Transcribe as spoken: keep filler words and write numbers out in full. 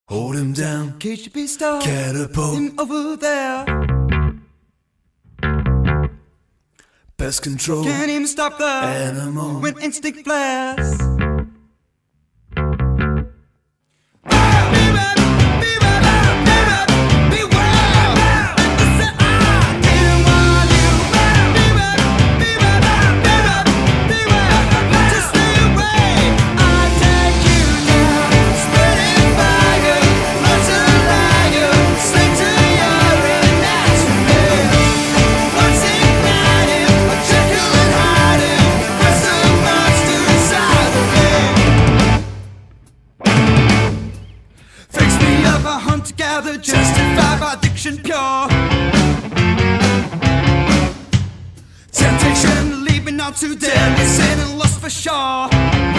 Hold him down, Cage to be stopped, catapult him over there. Pest control, Can't even stop the animal when instinct flares. Together, justified by diction pure. Temptation leaving out to deadly sin and lust for sure.